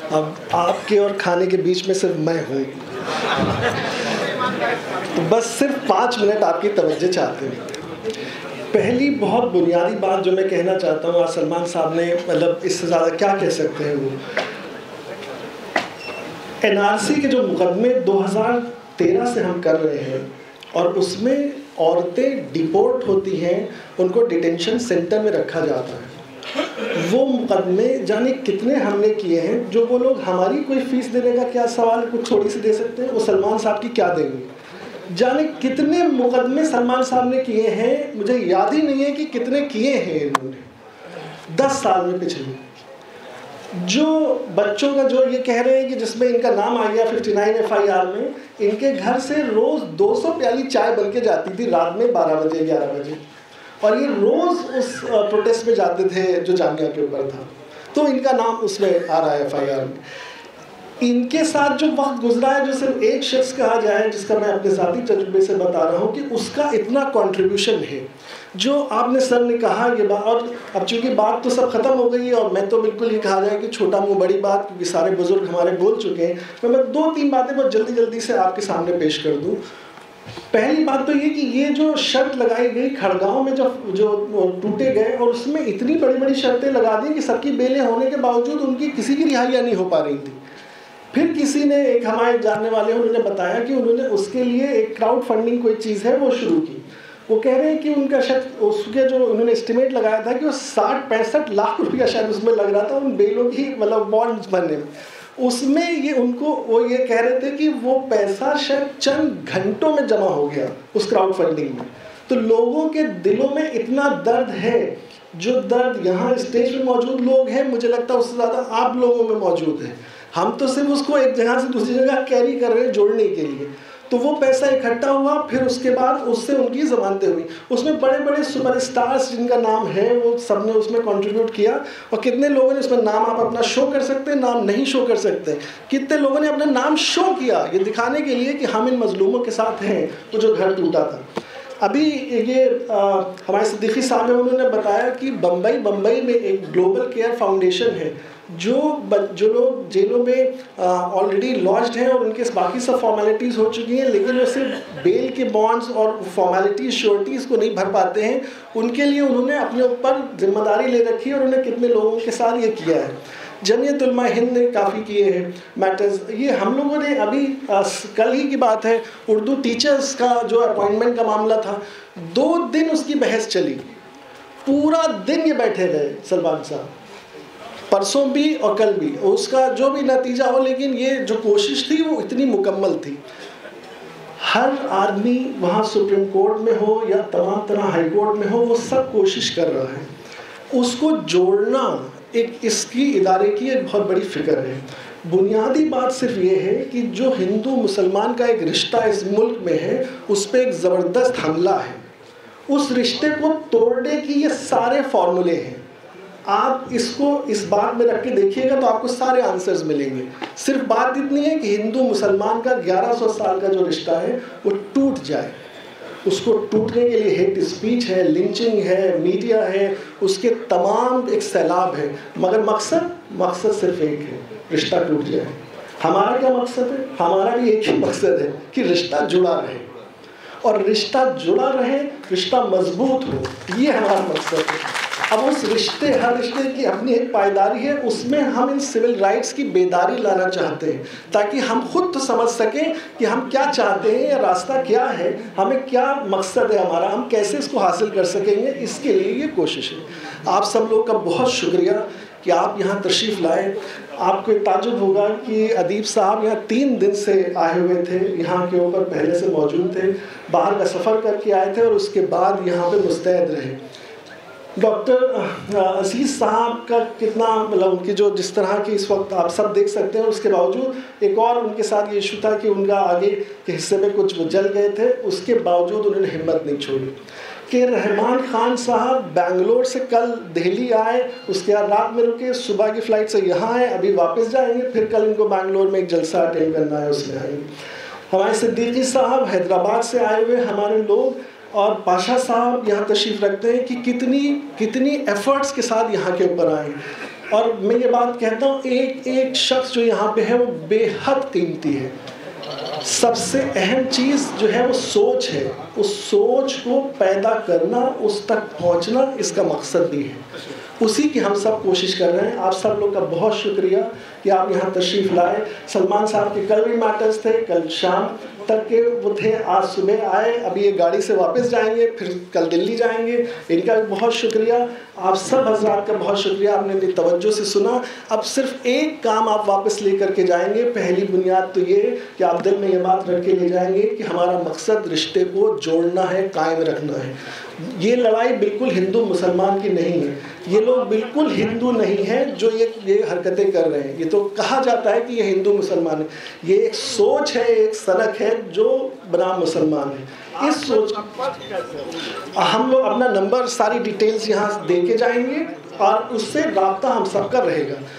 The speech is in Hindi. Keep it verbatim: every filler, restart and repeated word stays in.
अब आपके और खाने के बीच में सिर्फ मैं हूँ, तो बस सिर्फ पाँच मिनट आपकी तवज्जो चाहते हैं। पहली बहुत बुनियादी बात जो मैं कहना चाहता हूँ, आज सलमान साहब ने मतलब इससे ज़्यादा क्या कह सकते हैं, वो एन आर सी के जो मुकदमे दो हज़ार तेरह से हम कर रहे हैं और उसमें औरतें डिपोर्ट होती हैं, उनको डिटेंशन सेंटर में रखा जाता है, वो मुकदमे जाने कितने हमने किए हैं। जो वो लोग हमारी कोई फीस देने का क्या सवाल कुछ थोड़ी सी दे सकते हैं, वो सलमान साहब की क्या देंगे। जाने कितने मुकदमे सलमान साहब ने किए हैं, मुझे याद ही नहीं है कि कितने किए हैं इन्होंने दस साल में पिछले। जो बच्चों का जो ये कह रहे हैं कि जिसमें इनका नाम आ गया उनसठ एफ आई आर में, इनके घर से रोज़ दो सौ प्याली चाय बन के जाती थी रात में बारह बजे ग्यारह बजे, और ये रोज़ उस प्रोटेस्ट में जाते थे जो जामिया के ऊपर था, तो इनका नाम उसमें आ रहा है एफ आई आर में। इनके साथ जो वक्त गुजरा है, जो सिर्फ एक शख्स कहा जाए, जिसका मैं अपने ज़ाती तजुर्बे से बता रहा हूँ कि उसका इतना कंट्रीब्यूशन है, जो आपने सर ने कहा ये बात। और अब चूँकि बात तो सब ख़त्म हो गई है और मैं तो बिल्कुल ये कहा जाए कि छोटा मुँह बड़ी बात, क्योंकि सारे बुज़ुर्ग हमारे बोल चुके हैं, मैं मैं दो तीन बातें बहुत जल्दी जल्दी से आपके सामने पेश कर दूँ। पहली बात तो ये कि ये जो शर्त लगाई गई खड़गांव में, जो जो टूटे गए, और उसमें इतनी बड़ी बड़ी शर्तें लगा दी कि सबकी बेलें होने के बावजूद उनकी किसी की रिहाइयाँ नहीं हो पा रही थी। फिर किसी ने, एक हमारे जानने वाले उन्होंने बताया कि उन्होंने उसके लिए एक क्राउड फंडिंग कोई चीज़ है वो शुरू की। वो कह रहे हैं कि उनका शायद उसके जो उन्होंने एस्टिमेट लगाया था कि वो साठ पैंसठ लाख रुपया शायद उसमें लग रहा था उन बेलों की मतलब बॉन्ड्स बनने में। उसमें ये उनको वो ये कह रहे थे कि वो पैसा शायद चंद घंटों में जमा हो गया उस क्राउड फंडिंग में। तो लोगों के दिलों में इतना दर्द है, जो दर्द यहाँ स्टेज में मौजूद लोग हैं, मुझे लगता है उससे ज़्यादा आप लोगों में मौजूद है। हम तो सिर्फ उसको एक जगह से दूसरी जगह कैरी कर रहे हैं जोड़ने के लिए। तो वो पैसा इकट्ठा हुआ, फिर उसके बाद उससे उनकी ज़मानतें हुई। उसमें बड़े बड़े सुपरस्टार्स जिनका नाम है वो सब ने उसमें कंट्रीब्यूट किया, और कितने लोगों ने उसमें नाम आप अपना शो कर सकते हैं, नाम नहीं शो कर सकते, कितने लोगों ने अपना नाम शो किया ये दिखाने के लिए कि हम इन मजलूमों के साथ हैं, वो जो घर टूटा था। अभी ये आ, हमारे सिद्दीकी साहब ने उन्होंने बताया कि बम्बई बम्बई में एक ग्लोबल केयर फाउंडेशन है, जो जो लोग जेलों में ऑलरेडी लॉज्ड हैं और उनके बाकी सब फॉर्मेलिटीज़ हो चुकी हैं, लेकिन वो सिर्फ बेल के बॉन्ड्स और फॉर्मेलिटीज़ श्योरिटीज़ को नहीं भर पाते हैं, उनके लिए उन्होंने अपने ऊपर जिम्मेदारी ले रखी है और उन्होंने कितने लोगों के साथ ये किया है। जमीयत उलमा हिंद ने काफ़ी किए हैं मैटर्स। ये हम लोगों ने अभी आ, कल ही की बात है, उर्दू टीचर्स का जो अपॉइंटमेंट का मामला था, दो दिन उसकी बहस चली, पूरा दिन ये बैठे रहे सलमान साहब, परसों भी और कल भी। उसका जो भी नतीजा हो, लेकिन ये जो कोशिश थी वो इतनी मुकम्मल थी। हर आदमी वहाँ सुप्रीम कोर्ट में हो या तमाम तरह हाई कोर्ट में हो, वो सब कोशिश कर रहा है। उसको जोड़ना एक इसकी इदारे की एक बहुत बड़ी फिक्र है। बुनियादी बात सिर्फ ये है कि जो हिंदू मुसलमान का एक रिश्ता इस मुल्क में है, उस पर एक ज़बरदस्त हमला है। उस रिश्ते को तोड़ने की ये सारे फॉर्मूले हैं। आप इसको इस बात में रख के देखिएगा तो आपको सारे आंसर्स मिलेंगे। सिर्फ बात इतनी है कि हिंदू मुसलमान का ग्यारह सौ साल का जो रिश्ता है वो टूट जाए। उसको टूटने के लिए हेट स्पीच है, लिंचिंग है, मीडिया है, उसके तमाम एक सैलाब है, मगर मकसद मकसद सिर्फ एक है, रिश्ता टूट जाए। हमारा क्या मकसद है? हमारा भी एक ही मकसद है कि रिश्ता जुड़ा रहे, और रिश्ता जुड़ा रहे, रिश्ता मजबूत हो, ये हमारा मकसद है। अब उस रिश्ते, हर रिश्ते की अपनी एक पायदारी है, उसमें हम इन सिविल राइट्स की बेदारी लाना चाहते हैं, ताकि हम खुद तो समझ सकें कि हम क्या चाहते हैं, या रास्ता क्या है, हमें क्या मकसद है हमारा, हम कैसे इसको हासिल कर सकेंगे, इसके लिए ये कोशिश है। आप सब लोग का बहुत शुक्रिया कि आप यहाँ तशरीफ़ लाए। आपको ताज्जुब होगा कि अदीब साहब यहाँ तीन दिन से आए हुए थे, यहाँ के ऊपर पहले से मौजूद थे, बाहर का सफ़र करके आए थे और उसके बाद यहाँ पे मुस्तैद रहे। डॉक्टर अजीज़ साहब का कितना मतलब उनकी जो जिस तरह की इस वक्त आप सब देख सकते हैं, उसके बावजूद एक और उनके साथ ये इशू था कि उनका आगे के हिस्से में कुछ जल गए थे, उसके बावजूद उन्होंने हिम्मत नहीं छोड़ी। कि रहमान ख़ान साहब बेंगलोर से कल दिल्ली आए, उसके बाद रात में रुके, सुबह की फ़्लाइट से यहाँ आए, अभी वापस जाएंगे, फिर कल इनको बेंगलोर में एक जलसा अटेंड करना है, उसमें आएंगे। हमारे सिद्दीकी साहब हैदराबाद से आए हुए हमारे लोग, और पाशा साहब यहाँ तशरीफ़ रखते हैं कि कितनी कितनी एफ़र्ट्स के साथ यहाँ के ऊपर आए। और मैं ये बात कहता हूँ, एक एक शख्स जो यहाँ पे है वो बेहद कीमती है। सबसे अहम चीज़ जो है वो सोच है, उस सोच को पैदा करना, उस तक पहुँचना इसका मकसद भी है। उसी की हम सब कोशिश कर रहे हैं। आप सब लोग का बहुत शुक्रिया कि आप यहाँ तशरीफ़ लाए। सलमान साहब के कल भी मैटर्स थे, कल शाम तक के वो थे, आज सुबह आए, अभी ये गाड़ी से वापस जाएंगे, फिर कल दिल्ली जाएंगे। इनका भी बहुत शुक्रिया। आप सब हजरात का बहुत शुक्रिया, आपने मेरी तवज्जो से सुना। अब सिर्फ एक काम आप वापस ले करके जाएंगे। पहली बुनियाद तो ये कि आप दिल में ये बात रख के ले जाएंगे कि हमारा मकसद रिश्ते को जोड़ना है, कायम रखना है। ये लड़ाई बिल्कुल हिंदू मुसलमान की नहीं है। ये लोग बिल्कुल हिंदू नहीं हैं जो ये ये हरकतें कर रहे हैं। ये तो कहा जाता है कि ये हिंदू मुसलमान है। ये एक सोच है, एक सनक है जो बनाम मुसलमान है। इस सोच हम लोग अपना नंबर, सारी डिटेल्स यहाँ दे के जाएंगे और उससे राब्ता हम सबका रहेगा।